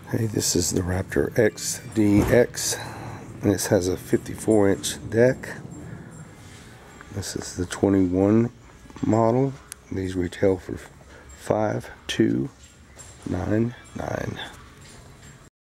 Okay, this is the Raptor XDX, and this has a 54-inch deck. This is the 21 model. These retail for $5,299.